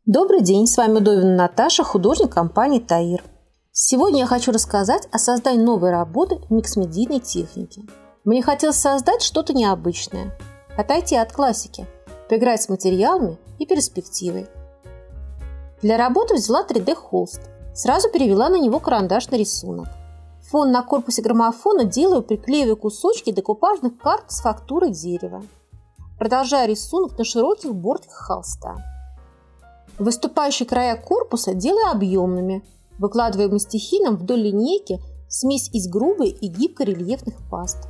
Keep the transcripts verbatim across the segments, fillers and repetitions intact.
Добрый день, с вами Удовина Наташа, художник компании Таир. Сегодня я хочу рассказать о создании новой работы в микс-медийной технике. Мне хотелось создать что-то необычное, отойти от классики, поиграть с материалами и перспективой. Для работы взяла три дэ холст, сразу перевела на него карандашный рисунок. Фон на корпусе граммофона делаю, приклеивая кусочки декупажных карт с фактурой дерева. Продолжаю рисунок на широких бортиках холста. Выступающие края корпуса делаю объемными, выкладывая мастихином вдоль линейки смесь из грубой и гибкой рельефных паст.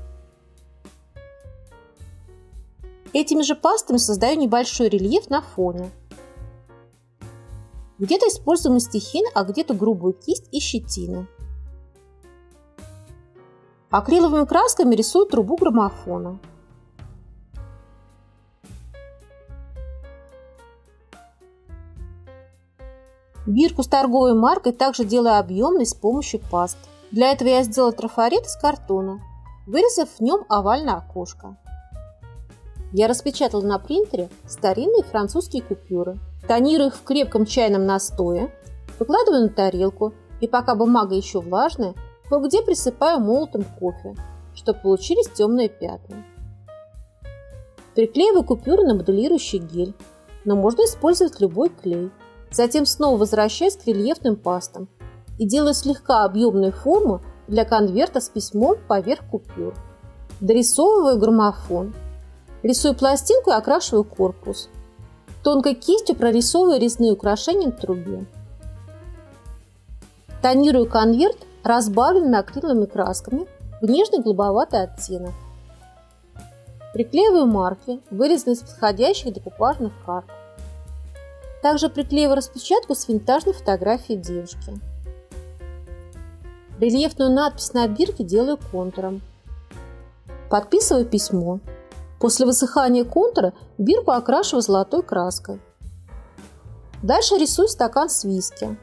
Этими же пастами создаю небольшой рельеф на фоне. Где-то использую мастихин, а где-то грубую кисть и щетину. Акриловыми красками рисую трубу граммофона. Бирку с торговой маркой также делаю объемной с помощью паст. Для этого я сделала трафарет из картона, вырезав в нем овальное окошко. Я распечатала на принтере старинные французские купюры, тонирую их в крепком чайном настое, выкладываю на тарелку и, пока бумага еще влажная, кое-где присыпаю молотым кофе, чтобы получились темные пятна. Приклеиваю купюры на моделирующий гель, но можно использовать любой клей. Затем снова возвращаюсь к рельефным пастам и делаю слегка объемную форму для конверта с письмом поверх купюр. Дорисовываю граммофон. Рисую пластинку и окрашиваю корпус. Тонкой кистью прорисовываю резные украшения на трубе. Тонирую конверт разбавленными акриловыми красками в нежный голубоватый оттенок. Приклеиваю марки, вырезанные из подходящих декупажных карт. Также приклеиваю распечатку с винтажной фотографией девушки. Рельефную надпись на бирке делаю контуром. Подписываю письмо. После высыхания контура бирку окрашиваю золотой краской. Дальше рисую стакан с виски.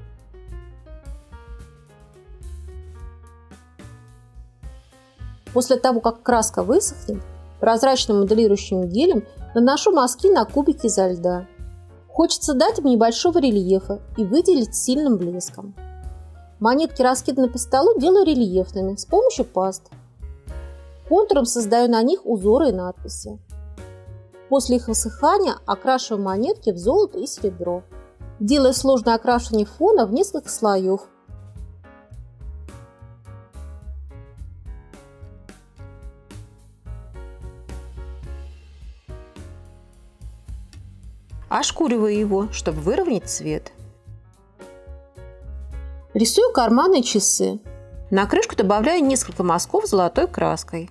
После того, как краска высохнет, прозрачным моделирующим гелем наношу мазки на кубики изо льда. Хочется дать им небольшого рельефа и выделить сильным блеском. Монетки, раскиданные по столу, делаю рельефными с помощью паст. Контуром создаю на них узоры и надписи. После их высыхания окрашиваю монетки в золото и серебро, делая сложное окрашивание фона в несколько слоев. Ошкуриваю его, чтобы выровнять цвет. Рисую карманные часы. На крышку добавляю несколько мазков золотой краской.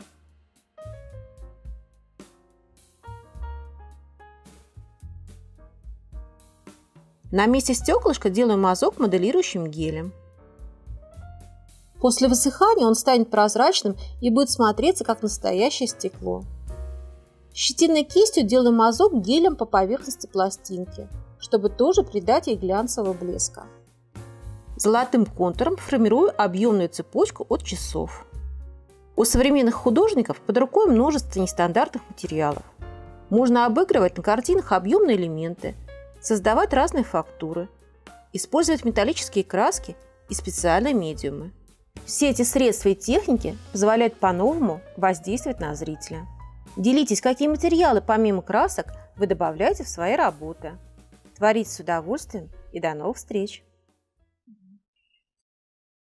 На месте стеклышка делаю мазок моделирующим гелем. После высыхания он станет прозрачным и будет смотреться как настоящее стекло. Щетиной кистью делаю мазок гелем по поверхности пластинки, чтобы тоже придать ей глянцевого блеска. Золотым контуром формирую объемную цепочку от часов. У современных художников под рукой множество нестандартных материалов. Можно обыгрывать на картинах объемные элементы, создавать разные фактуры, использовать металлические краски и специальные медиумы. Все эти средства и техники позволяют по-новому воздействовать на зрителя. Делитесь, какие материалы помимо красок вы добавляете в свои работы. Творите с удовольствием и до новых встреч!